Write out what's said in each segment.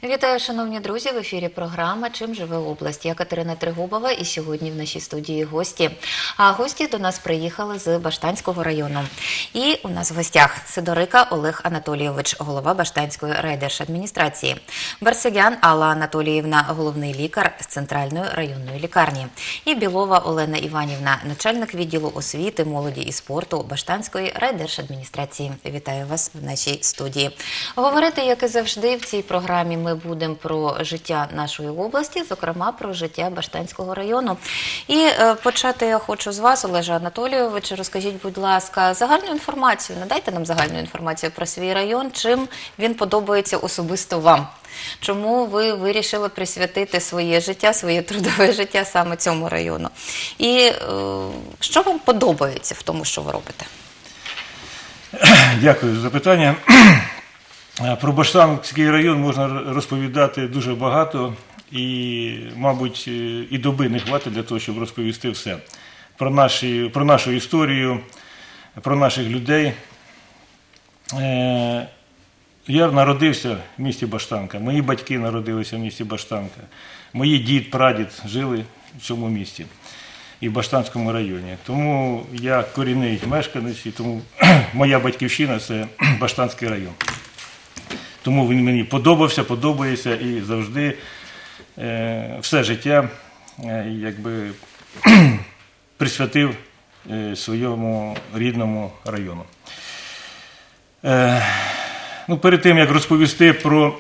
Вітаю, шановні друзі! В ефірі програма «Чим живе область». Я Катерина Тригубова, і сьогодні в нашій студії гості. А гості до нас приїхали з Баштанського району. І у нас в гостях Сидорика Олег Анатолійович, голова Баштанської райдержадміністрації. Барсегян Алла Анатоліївна, головний лікар з Центральної районної лікарні. І Білова Олена Іванівна, начальник відділу освіти, молоді і спорту Баштанської райдержадміністрації. Вітаю вас в нашій студії. Говорити, як і завжди, в цій програмі ми будемо про життя нашої області, зокрема про життя Баштанського району. І почати я хочу з вас, Олеже Анатолійовичу. Розкажіть, будь ласка, загальну інформацію, надайте нам загальну інформацію про свій район, чим він подобається особисто вам. Чому ви вирішили присвятити своє життя, своє трудове життя саме цьому району? І що вам подобається в тому, що ви робите? Дякую за запитання. Про Баштанський район можна розповідати дуже багато і, мабуть, і доби не хватить для того, щоб розповісти все. Про нашу історію, про наших людей. Я народився в місті Баштанка, мої батьки народилися в місті Баштанка, мої дід, прадід жили в цьому місті і в Баштанському районі. Тому я корінний мешканець, і тому моя батьківщина – це Баштанський район. Тому він мені подобався, подобається і завжди все життя якби присвятив своєму рідному району. Ну, перед тим, як розповісти про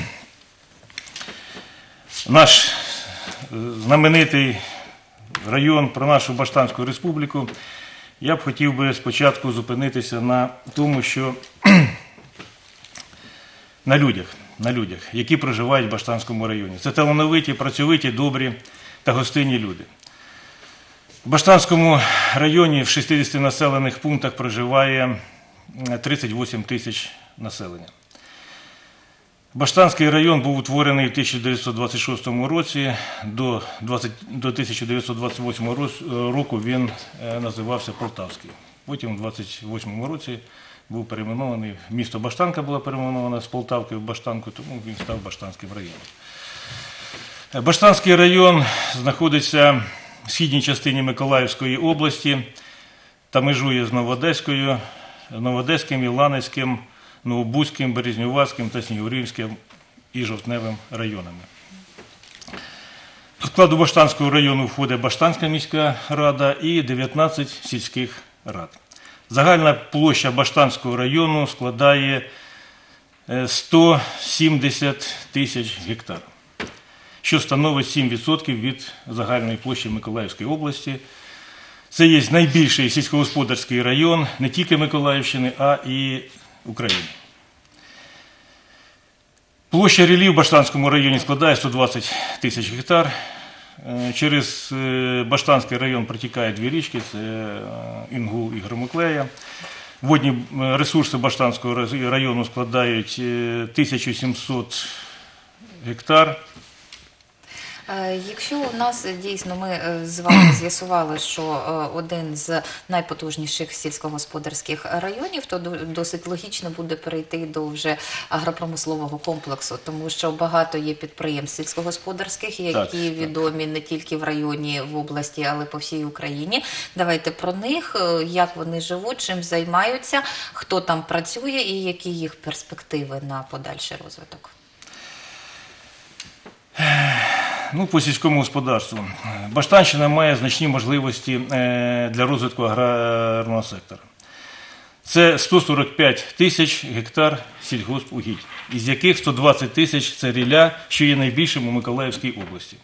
наш знаменитий район, про нашу Баштанську республіку, я б хотів би спочатку зупинитися на тому, що на людях, які проживають в Баштанському районі. Це талановиті, працьовиті, добрі та гостинні люди. В Баштанському районі в 60 населених пунктах проживає 38 тисяч населення. Баштанський район був утворений в 1926 році, до 1928 року він називався Полтавський. Потім у 1928 році був перейменований, місто Баштанка було перейменовано з Полтавки в Баштанку, тому він став Баштанським районом. Баштанський район знаходиться в східній частині Миколаївської області та межує з Новоодеською, Новоодеським, Ілланецьким, Новобузьким, Березнівацьким та Снігурівським і Жовтневим районами. До складу Баштанського району входить Баштанська міська рада і 19 сільських рад. Загальна площа Баштанського району складає 170 тисяч гектарів, що становить 7% від загальної площі Миколаївської області. Це є найбільший сільськогосподарський район не тільки Миколаївщини, а і України. Площа ріллі в Баштанському районі складає 120 тисяч гектар. Через Баштанський район протікає дві річки – це Інгул і Громоклея. Водні ресурси Баштанського району складають 1700 гектар. Якщо у нас дійсно ми з вами з'ясували, що один з найпотужніших сільськогосподарських районів, то досить логічно буде перейти до вже агропромислового комплексу, тому що багато є підприємств сільськогосподарських, які відомі не тільки в районі, в області, але по всій Україні. Давайте про них, як вони живуть, чим займаються, хто там працює і які їх перспективи на подальший розвиток. Ну, по сільському господарству. Баштанщина має значні можливості для розвитку аграрного сектора. Це 145 тисяч гектар сільгоспугідь, із яких 120 тисяч – це рілля, що є найбільшим у Миколаївській області.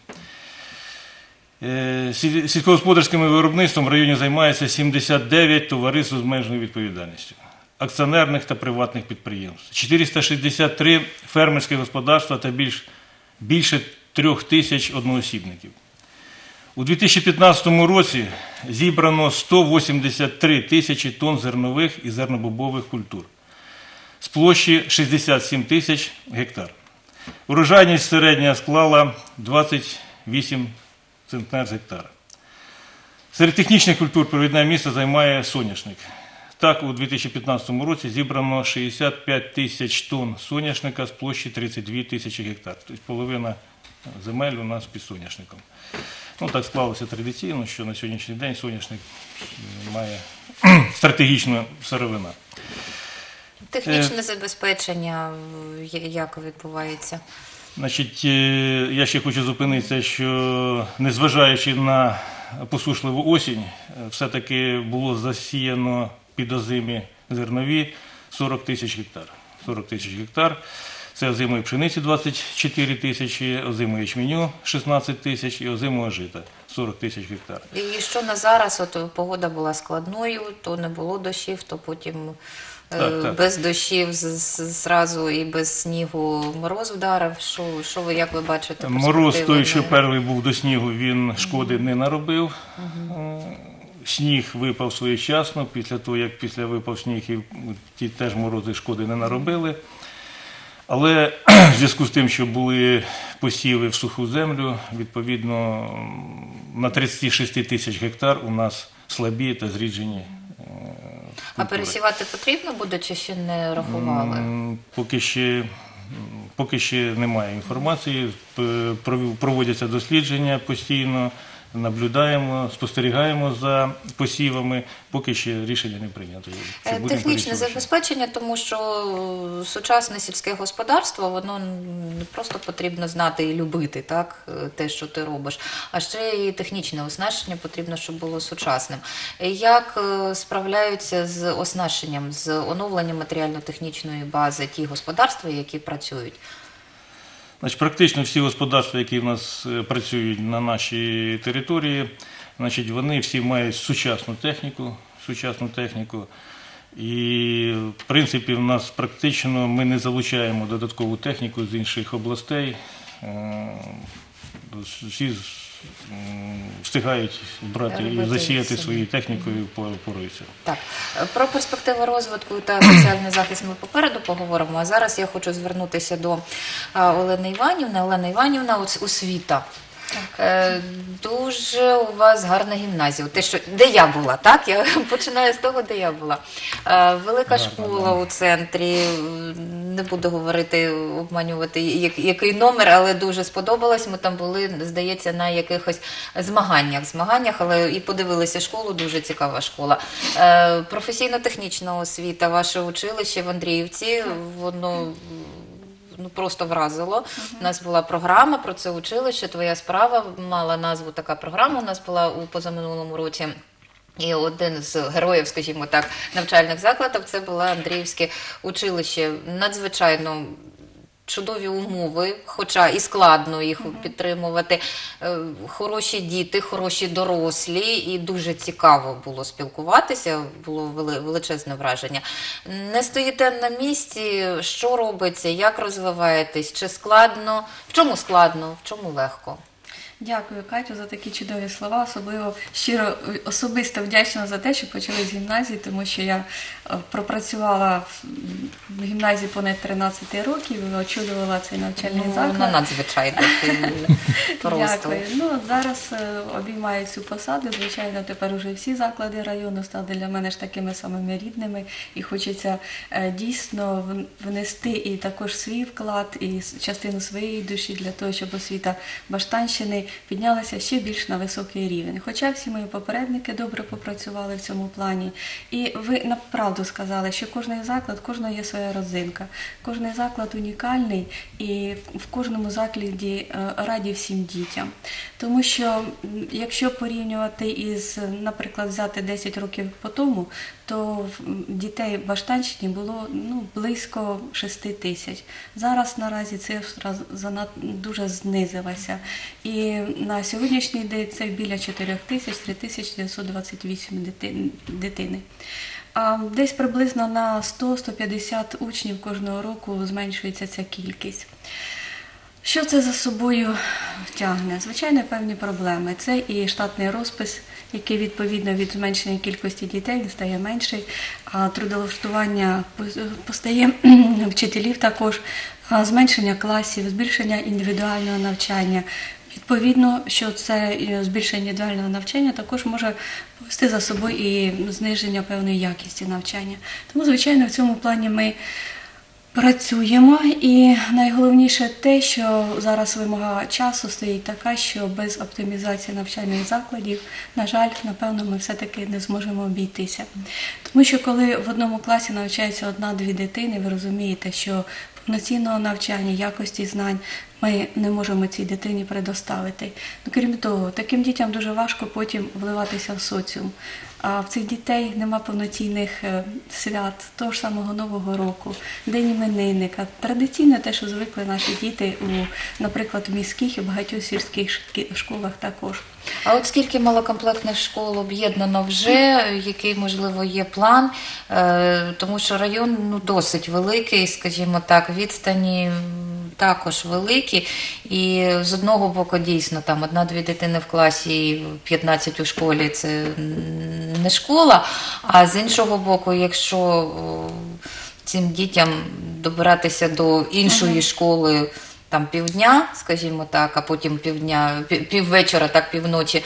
Сільськогосподарським виробництвом в районі займається 79 товариств з обмеженою відповідальністю, акціонерних та приватних підприємств, 463 фермерські господарства та більше 3000 одноосібників. У 2015 році зібрано 183 тисячі тонн зернових і зернобобових культур з площі 67 тисяч гектар. Урожайність середня склала 28 центнер з гектара. Серед технічних культур провідне місце займає соняшник Так, у 2015 році зібрано 65 тисяч тонн соняшника з площі 32 тисячі гектар. Тобто половина земель у нас під соняшником. Ну, так склалося традиційно, що на сьогоднішній день соняшник має стратегічну сировину. Технічне забезпечення як відбувається? Значить, я ще хочу зупинитися, що незважаючи на посушливу осінь, все-таки було засіяно під озимі зернові 40 тисяч гектар. 40 тисяч гектар. Це озимої пшениці 24 тисячі, озимої ячменю 16 тисяч і озимого жита 40 тисяч гектар. І що на зараз, от погода була складною, то не було дощів, то потім Так. без дощів зразу і без снігу мороз вдарив. Що ви, як ви бачите? Мороз перспективи? той, що перший був до снігу, він шкоди не наробив. Сніг випав своєчасно, після того, як випав сніг, і ті теж морози шкоди не наробили. Але в зв'язку з тим, що були посіви в суху землю, відповідно, на 36 тисяч гектар у нас слабі та зріджені А пересівати потрібно буде чи ще не рахували? Поки ще немає інформації, проводяться дослідження постійно, наблюдаємо, спостерігаємо за посівами, поки ще рішення не прийнято. Чи будемо Технічне пересівати. забезпечення, тому що сучасне сільське господарство, воно не просто потрібно знати і любити, так, те, що ти робиш, а ще і технічне оснащення потрібно, щоб було сучасним. Як справляються з оснащенням, з оновленням матеріально-технічної бази ті господарства, які працюють? Значить, практично всі господарства, які в нас працюють на нашій території, значить, вони всі мають сучасну техніку. І, в принципі, в нас практично ми не залучаємо додаткову техніку з інших областей. Всі встигають брати і засіяти своєю технікою і поруються. Так, про перспективи розвитку та соціальний захист ми попереду поговоримо, а зараз я хочу звернутися до Олени Іванівни. Олена Іванівна, освіта. Дуже у вас гарна гімназія. Де я була, так? Я починаю з того, де я була. Велика школа у центрі, не буду говорити, обманювати, який номер, але дуже сподобалось. Ми там були, здається, на якихось змаганнях, але і подивилися школу, дуже цікава школа. Професійно-технічна освіта, ваше училище в Андріївці, воно просто вразило. У нас була програма про це училище, твоя справа, мала назву така програма, у нас була у позаминулому році. І один з героїв, скажімо так, навчальних закладів, це було Андріївське училище. Надзвичайно чудові умови, хоча і складно їх підтримувати. Хороші діти, хороші дорослі, і дуже цікаво було спілкуватися, було величезне враження. Не стоїте на місці, що робиться, як розвиваєтесь, чи складно, в чому складно, в чому легко? Дякую, Катю, за такі чудові слова. Особливо щиро, особисто вдячна за те, що почали з гімназії, тому що я пропрацювала в гімназії понад 13 років, очолювала цей навчальний заклад. Надзвичайно. Просто. Дякую. Зараз обіймаю цю посаду. Звичайно, тепер уже всі заклади району стали для мене ж такими самими рідними. І хочеться дійсно внести і також свій вклад, і частину своєї душі для того, щоб освіта Баштанщини піднялася ще більш на високий рівень. Хоча всі мої попередники добре попрацювали в цьому плані. І ви направду сказали, що кожний заклад, кожного є своя родзинка. Кожний заклад унікальний і в кожному закладі раді всім дітям. Тому що, якщо порівнювати із, наприклад, взяти 10 років по тому, то дітей в Баштанщині було близько 6 тисяч. Зараз наразі цифра дуже знизилася. І на сьогоднішній день це біля 4 тисяч, 3928 дитини. Десь приблизно на 100-150 учнів кожного року зменшується ця кількість. Що це за собою тягне? Звичайно, певні проблеми. Це і штатний розпис, який відповідно від зменшення кількості дітей він стає менший, а трудовлаштування постає вчителів також, зменшення класів, збільшення індивідуального навчання. Відповідно, що це збільшення індивідуального навчання також може повести за собою і зниження певної якості навчання. Тому, звичайно, в цьому плані ми працюємо, і найголовніше те, що зараз вимога часу стоїть така, що без оптимізації навчальних закладів, на жаль, напевно, ми все-таки не зможемо обійтися. Тому що коли в одному класі навчається одна-дві дитини, ви розумієте, що повноцінного навчання, якості знань ми не можемо цій дитині предоставити. Ну, крім того, таким дітям дуже важко потім вливатися в соціум. А в цих дітей нема повноцінних свят, того ж самого Нового року, День іменинника. Традиційно те, що звикли наші діти, наприклад, в міських і багатьох сільських школах також. А от скільки малокомплектних школ об'єднано вже, який, можливо, є план, тому що район досить великий, скажімо так, відстані також великі, і з одного боку дійсно там одна-дві дитини в класі і 15 у школі – це не школа, а з іншого боку, якщо цим дітям добиратися до іншої школи там півдня, скажімо так, а потім піввечора, так півночі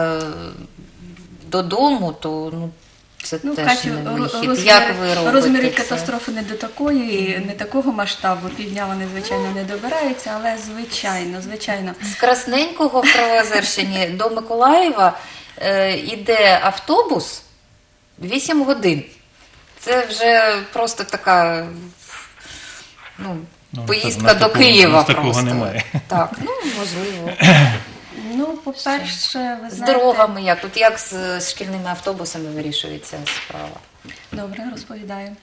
додому, то це теж Катю, не вихід. Як ви робите розміри це? катастрофи не такого масштабу, півдня вони, звичайно, не добираються, але звичайно. З Красненького в Правоозерщині до Миколаєва іде автобус 8 годин. Це вже просто така поїздка до Києва. Такого просто. немає. Так, можливо. По-перше, ви З знаєте... дорогами як? Тут як з шкільними автобусами вирішується справа? Добре, розповідаю.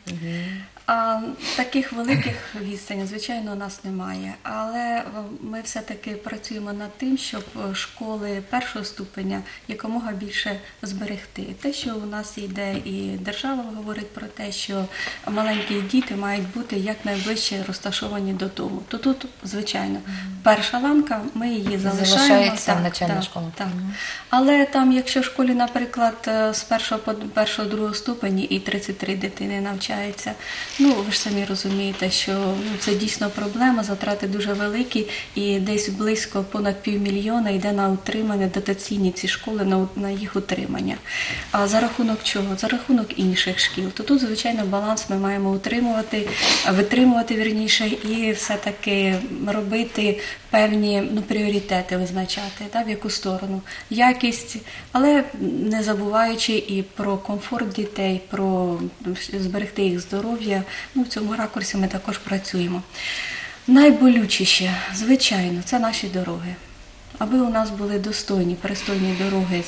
Таких великих відстаней, звичайно, у нас немає. Але ми все-таки працюємо над тим, щоб школи першого ступеня якомога більше зберегти. Те, що у нас йде, і держава говорить про те, що маленькі діти мають бути якнайближче розташовані додому. То тут, звичайно, перша ланка, ми її залишаємо. Залишається навчальна школа. Так. Але там, якщо в школі, наприклад, з першого, другого ступені і 33 дитини навчаються, ви ж самі розумієте, що це дійсно проблема, затрати дуже великі, і десь близько понад 500 000 йде на утримання, дотаційні ці школи, на їх утримання. А за рахунок чого? За рахунок інших шкіл. То тут, звичайно, баланс ми маємо витримувати вірніше, і все-таки робити певні пріоритети, визначати, в яку сторону. Якість, але не забуваючи і про комфорт дітей, про зберегти їх здоров'я. В цьому ракурсі ми також працюємо. Найболючіше, звичайно, це наші дороги. Аби у нас були достойні, пристойні дороги,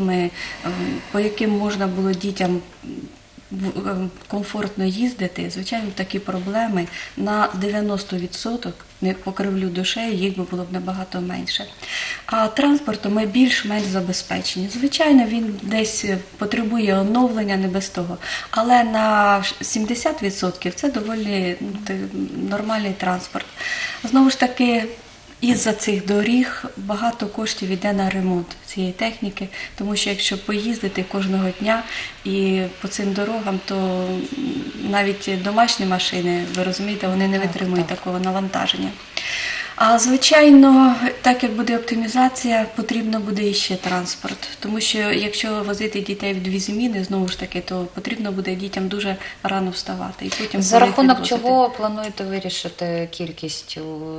по яким можна було дітям комфортно їздити, звичайно, такі проблеми на 90%, не покривлю душею, їх було б набагато менше. А транспортом ми більш-менш забезпечені. Звичайно, він десь потребує оновлення, не без того. Але на 70% це доволі нормальний транспорт. Знову ж таки, із-за цих доріг багато коштів йде на ремонт цієї техніки, тому що якщо поїздити кожного дня і по цим дорогам, то навіть домашні машини, ви розумієте, вони не витримують такого навантаження. А, звичайно, так як буде оптимізація, потрібно буде іще транспорт. Тому що якщо возити дітей в 2 зміни, знову ж таки, то потрібно буде дітям дуже рано вставати. І потім За рахунок чого плануєте вирішити кількість,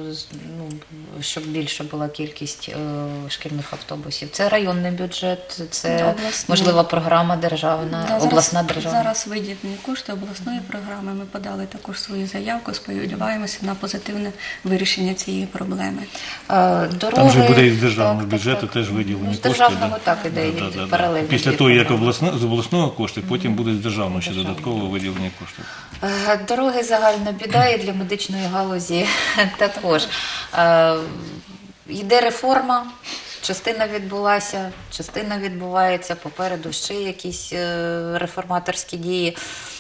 щоб більше була кількість шкільних автобусів? Це районний бюджет, це, обласний. Можливо, програма державна, обласна державна? Зараз виділені кошти обласної програми. Ми подали також свою заявку, сподіваємося на позитивне вирішення цієї проблеми. Дороги, там же буде із державного бюджету теж виділені кошти. З державного так іде паралельно. Після того, як з обласного кошти, потім буде з державного ще додатково виділені кошти. Дороги загальна біда і для медичної галузі також. Йде реформа, частина відбулася, частина відбувається, попереду ще якісь реформаторські дії.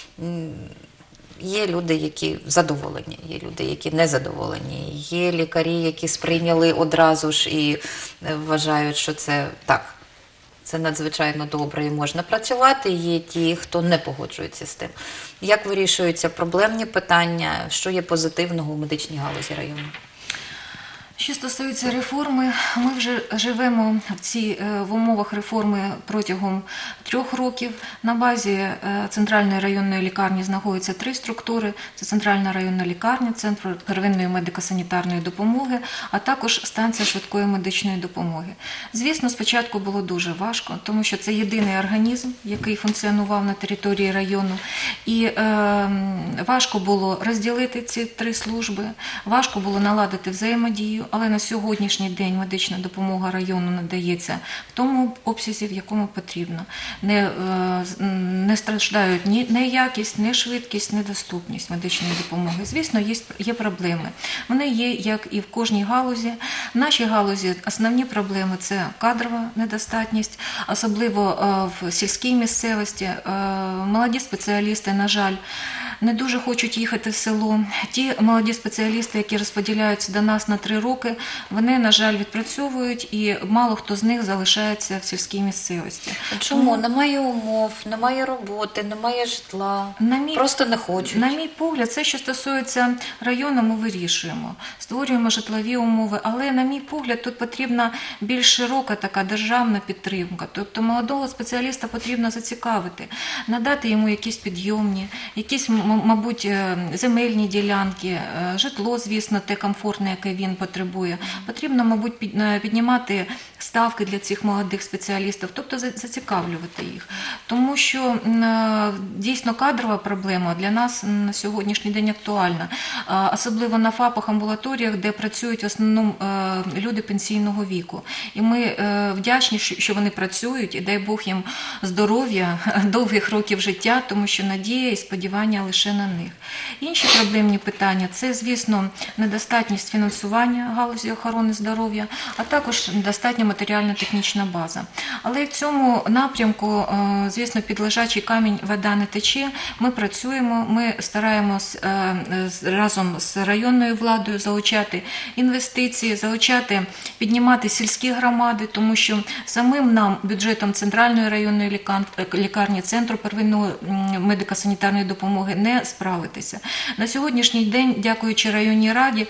Є люди, які задоволені, є люди, які не задоволені, є лікарі, які сприйняли одразу ж і вважають, що це так, це надзвичайно добре і можна працювати, є ті, хто не погоджується з тим. Як вирішуються проблемні питання, що є позитивного у медичній галузі району? Що стосується реформи, ми вже живемо в умовах реформи протягом 3 років. На базі центральної районної лікарні знаходяться 3 структури. Це центральна районна лікарня, центр первинної медико-санітарної допомоги, а також станція швидкої медичної допомоги. Звісно, спочатку було дуже важко, тому що це єдиний організм, який функціонував на території району. І важко було розділити ці 3 служби, важко було наладити взаємодію. Але на сьогоднішній день медична допомога району надається в тому обсязі, в якому потрібно. Не страждають ні якість, ні швидкість, ні доступність медичної допомоги. Звісно, є проблеми. Вони є, як і в кожній галузі. В нашій галузі основні проблеми – це кадрова недостатність, особливо в сільській місцевості. Молоді спеціалісти, на жаль, не дуже хочуть їхати в село. Ті молоді спеціалісти, які розподіляються до нас на 3 роки, вони, на жаль, відпрацьовують, і мало хто з них залишається в сільській місцевості. Чому? Немає умов, немає роботи, немає житла, просто не хочуть. На мій погляд, це, що стосується району, ми вирішуємо. Створюємо житлові умови, але, на мій погляд, тут потрібна більш широка така державна підтримка. Тобто молодого спеціаліста потрібно зацікавити, надати йому якісь підйомні, якісь, мабуть, земельні ділянки, житло, звісно, те комфортне, яке він потребує. Потрібно, мабуть, піднімати ставки для цих молодих спеціалістів, тобто зацікавлювати їх. Тому що дійсно кадрова проблема для нас на сьогоднішній день актуальна, особливо на ФАПах, амбулаторіях, де працюють в основному люди пенсійного віку. І ми вдячні, що вони працюють, і дай Бог їм здоров'я, довгих років життя, тому що надія і сподівання лише на них. Інші проблемні питання – це, звісно, недостатність фінансування галузі охорони здоров'я, а також недостатня матеріально-технічна база. Але в цьому напрямку, звісно, під лежачий камінь вода не тече. Ми працюємо, ми стараємось разом з районною владою залучати інвестиції, залучати, піднімати сільські громади, тому що самим нам бюджетом центральної районної лікарні, центру первинної медико-санітарної допомоги не справитися. На сьогоднішній день, дякуючи районній раді,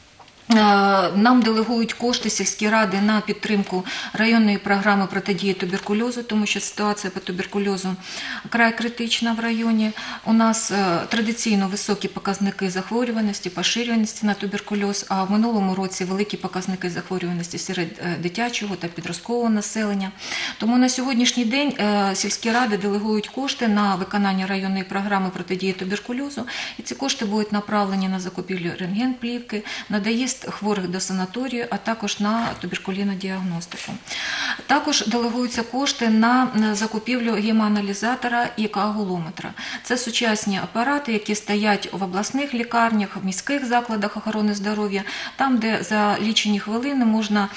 нам делегують кошти сільські ради на підтримку районної програми протидії туберкульозу, тому що ситуація по туберкульозу край критична в районі. У нас традиційно високі показники захворюваності, поширюваності на туберкульоз, а в минулому році великі показники захворюваності серед дитячого та підросткового населення. Тому на сьогоднішній день сільські ради делегують кошти на виконання районної програми протидії туберкульозу, і ці кошти будуть направлені на закупівлю рентген-плівки, на доїзд хворих до санаторію, а також на туберкульозну діагностику. Також делегуються кошти на закупівлю гемоаналізатора і коагулометра. Це сучасні апарати, які стоять в обласних лікарнях, в міських закладах охорони здоров'я, там, де за лічені хвилини можна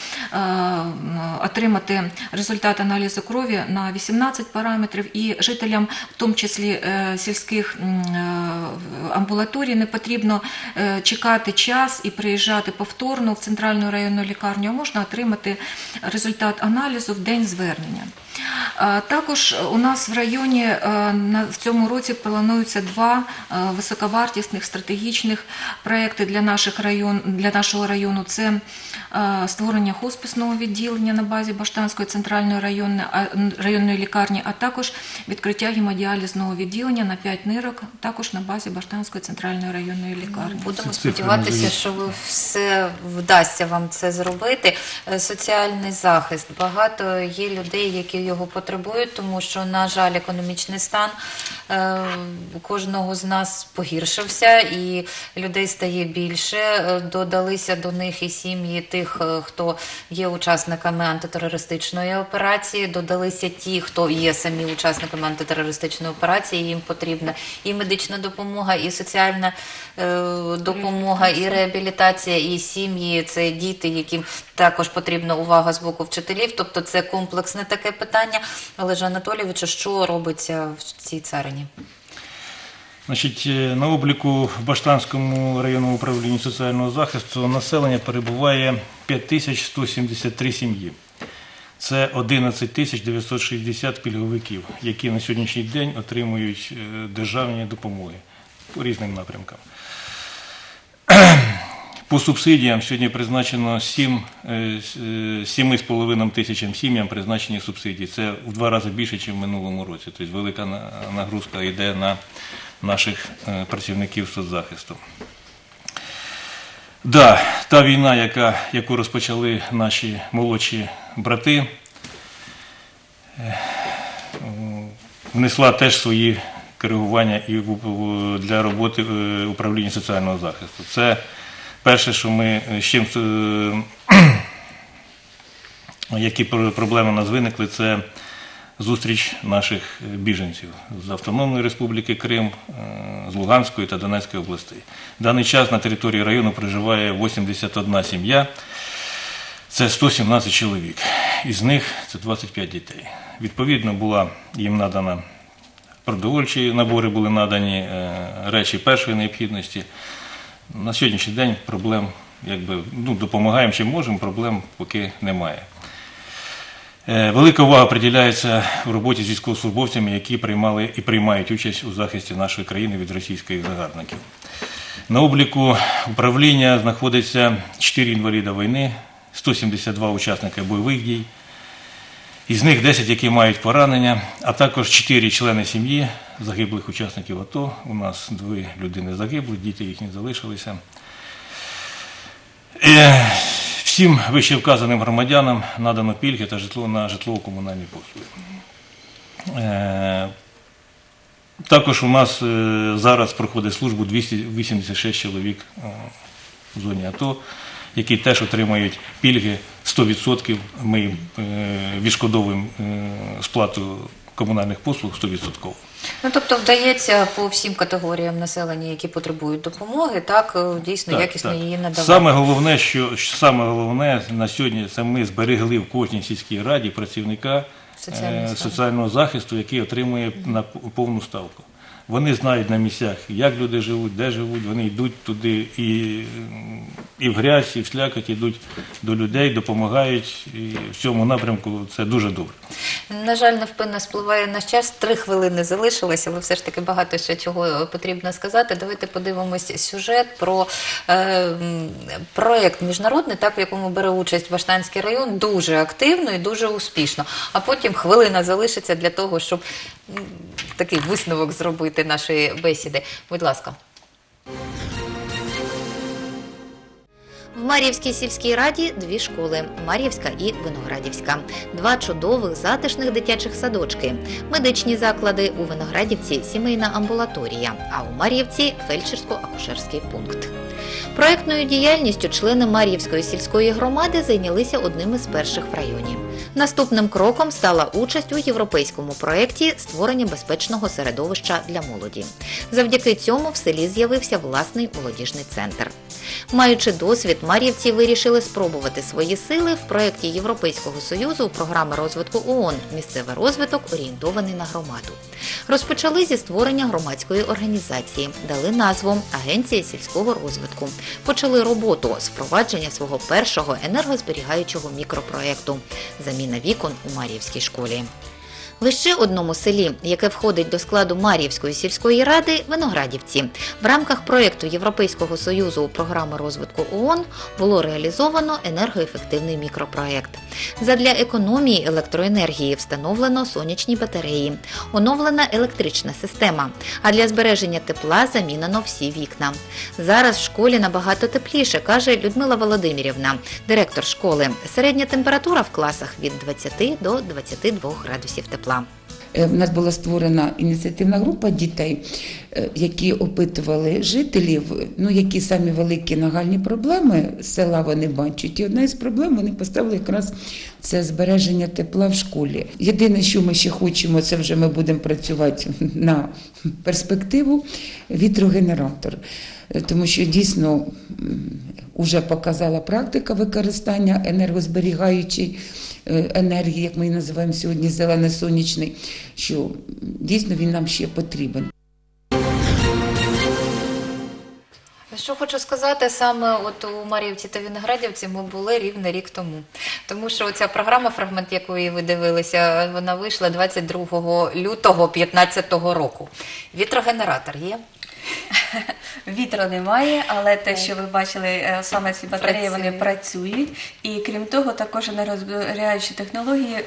отримати результат аналізу крові на 18 параметрів, і жителям, в тому числі сільських амбулаторій, не потрібно чекати час і приїжджати повторно в центральну районну лікарню, а можна отримати результат аналізу в день звернення. Також у нас в районі в цьому році плануються 2 високовартісних стратегічних проекти для нашого району. Це створення хосписного відділення на базі Баштанської центральної районної лікарні, а також відкриття гемодіалізного відділення на 5 нирок, також на базі Баштанської центральної районної лікарні. Будемо сподіватися, що все вдасться вам це зробити. Соціальний захист. Багато є людей, які його потребують, тому що, на жаль, економічний стан кожного з нас погіршився, і людей стає більше. Додалися до них і сім'ї тих, хто є учасниками антитерористичної операції, додалися ті, хто є самі учасниками антитерористичної операції, їм потрібна і медична допомога, і соціальна допомога, і реабілітація, і сім'ї, це діти, яким також потрібна увага з боку вчителів, тобто це комплексне таке питання. Олеже Анатолійовичу, що робиться в цій царині? Значить, на обліку в Баштанському районному управлінні соціального захисту населення перебуває 5173 сім'ї. Це 11 960 пільговиків, які на сьогоднішній день отримують державні допомоги по різним напрямкам. По субсидіям сьогодні призначено 7,5 тисячам сім'ям призначені субсидії. Це в 2 рази більше, ніж в минулому році. Тобто велика нагрузка йде на наших працівників соцзахисту. Да, та війна, яку розпочали наші молодші брати, внесла теж свої коригування і для роботи управління соціального захисту. Це перше, що ми з чим, які проблеми у нас виникли, це зустріч наших біженців з Автономної Республіки Крим, з Луганської та Донецької областей. В даний час на території району проживає 81 сім'я, це 117 чоловік, із них це 25 дітей. Відповідно, була їм надана продовольчі набори, були надані речі першої необхідності. На сьогоднішній день проблем, допомагаємо чим можемо, проблем поки немає. Велика увага приділяється в роботі з військовослужбовцями, які приймали і приймають участь у захисті нашої країни від російських загарбників. На обліку управління знаходиться 4 інваліда війни, 172 учасника бойових дій, із них 10, які мають поранення, а також 4 члени сім'ї загиблих учасників АТО. У нас 2 людини загибли, діти їхні залишилися. Всім вищевказаним громадянам надано пільги та на житлово-комунальні послуги. Також у нас зараз проходить службу 286 чоловік в зоні АТО, які теж отримають пільги 100%. Ми їм відшкодовуємо сплату комунальних послуг 100%. Ну, тобто вдається по всім категоріям населення, які потребують допомоги, так, дійсно якісно її надавати. Саме головне на сьогодні, це ми зберегли в кожній сільській раді працівника соціального захисту, який отримує на повну ставку. Вони знають на місцях, як люди живуть, де живуть, вони йдуть туди і в грязь, і в слякоть, йдуть до людей, допомагають, і в цьому напрямку це дуже добре. На жаль, невпинно спливає наш час, 3 хвилини залишилося, але все ж таки багато ще чого потрібно сказати. Давайте подивимось сюжет про проєкт міжнародний, в якому бере участь Баштанський район, дуже активно і дуже успішно. А потім хвилина залишиться для того, щоб такий висновок зробити нашої бесіди. Будь ласка. В Мар'ївській сільській раді 2 школи – Мар'ївська і Виноградівська. 2 чудових, затишних дитячих садочки. Медичні заклади – у Виноградівці – сімейна амбулаторія, а у Мар'ївці – фельдшерсько-акушерський пункт. Проєктною діяльністю члени Мар'ївської сільської громади зайнялися одним із перших в районі. Наступним кроком стала участь у європейському проєкті «Створення безпечного середовища для молоді». Завдяки цьому в селі з'явився власний молодіжний центр. Маючи досвід, мар'ївці вирішили спробувати свої сили в проєкті Європейського Союзу програми розвитку ООН «Місцевий розвиток, орієнтований на громаду». Розпочали зі створення громадської організації, дали назву «Агенція сільського розвитку». Почали роботу з впровадження свого першого енергозберігаючого мікропроєкту «Заміна вікон у Мар'ївській школі». В ще одному селі, яке входить до складу Мар'ївської сільської ради – Виноградівці, в рамках проєкту Європейського Союзу програми розвитку ООН було реалізовано енергоефективний мікропроєкт. Задля економії електроенергії встановлено сонячні батареї, оновлена електрична система, а для збереження тепла замінено всі вікна. Зараз в школі набагато тепліше, каже Людмила Володимирівна, директор школи. Середня температура в класах від 20 до 22 градусів тепла. У нас була створена ініціативна група дітей, які опитували жителів, які самі великі нагальні проблеми села вони бачать. І одна із проблем вони поставили якраз це збереження тепла в школі. Єдине, що ми ще хочемо, це вже ми будемо працювати на перспективу – вітрогенератор. Тому що дійсно вже показала практика використання енергозберігаючої енергії, як ми її називаємо сьогодні, зелено-сонячний, що дійсно він нам ще потрібен. Що хочу сказати, саме от у Мар'ївці та Виноградівці ми були рівно рік тому. Тому що ця програма, фрагмент якої ви дивилися, вона вийшла 22 лютого 2015 року. Вітрогенератор є? Вітру немає, але те, що ви бачили, саме ці батареї, вони працюють. І крім того, також енергозберігаючі технології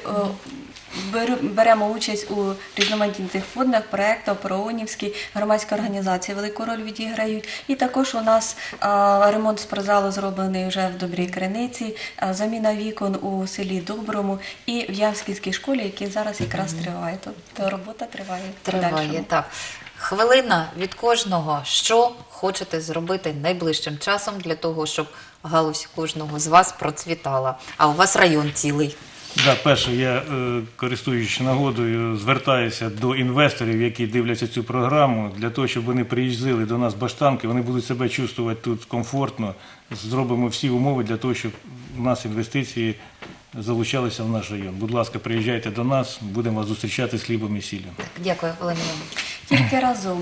беремо участь у різноманітних фондах, проєктах, проонівські, громадські організації велику роль відіграють. І також у нас ремонт спортзалу зроблений вже в Добрій Криниці, заміна вікон у селі Доброму і в Явськівській школі, які зараз якраз триває. Тобто робота триває. в Триває, подальшому. так. Хвилина від кожного. Що хочете зробити найближчим часом для того, щоб галузь кожного з вас процвітала? А у вас район цілий. Да, перше, я, користуючись нагодою, звертаюся до інвесторів, які дивляться цю програму, для того, щоб вони приїздили до нас в Баштанки, вони будуть себе чувствувати тут комфортно, зробимо всі умови для того, щоб у нас інвестиції залучалися в наш район. Будь ласка, приїжджайте до нас, будемо вас зустрічати з хлібом і сіллю. Дякую, Олена Іванівна. Тільки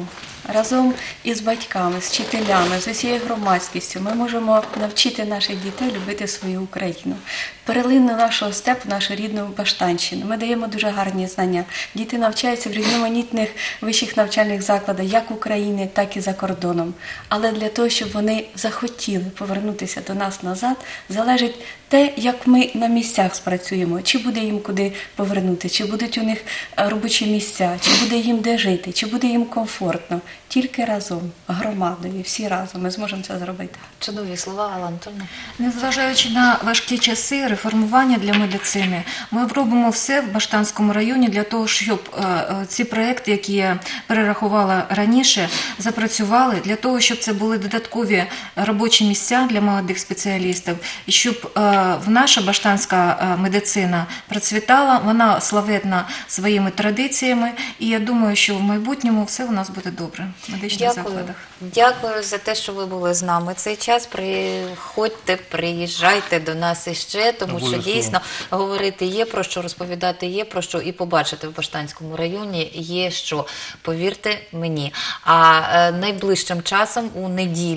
разом із батьками, з вчителями, з усією громадськістю ми можемо навчити наших дітей любити свою Україну. Перлину нашого степу, нашу рідну Баштанщину. Ми даємо дуже гарні знання. Діти навчаються в різноманітних вищих навчальних закладах, як України, так і за кордоном. Але для того, щоб вони захотіли повернутися до нас назад, залежить те, як ми на місцях спрацюємо, чи буде їм куди повернути, чи будуть у них робочі місця, чи буде їм де жити, чи буде їм комфортно. Тільки разом, громадою, всі разом ми зможемо це зробити. Чудові слова, Алла Анатольовна. Незважаючи на важкі часи реформування для медицини, ми робимо все в Баштанському районі для того, щоб ці проекти, які я перерахувала раніше, запрацювали, для того, щоб це були додаткові робочі місця для молодих спеціалістів, і щоб наша баштанська медицина процвітала, вона славетна своїми традиціями, і я думаю, що в майбутньому все у нас буде добре в медичних закладах. Дякую за те, що ви були з нами цей час. Приходьте, приїжджайте до нас іще, тому що Обов'язково. дійсно говорити є про що, розповідати є про що, і побачити в Баштанському районі є що. Повірте мені. А найближчим часом у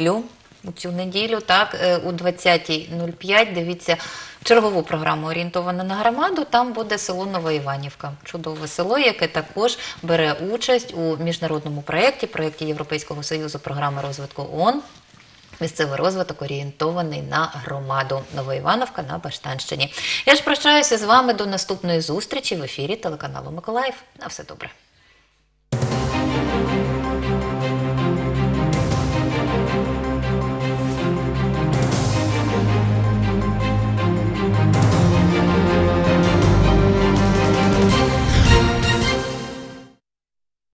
цю неділю, так, у 20:05, дивіться чергову програму «Орієнтована на громаду». Там буде село Нова Іванівка. Чудове село, яке також бере участь у міжнародному проєкті Європейського Союзу програми розвитку ООН. Місцевий розвиток орієнтований на громаду. Новоівановка на Баштанщині. Я ж прощаюся з вами до наступної зустрічі в ефірі телеканалу Миколаїв. На все добре.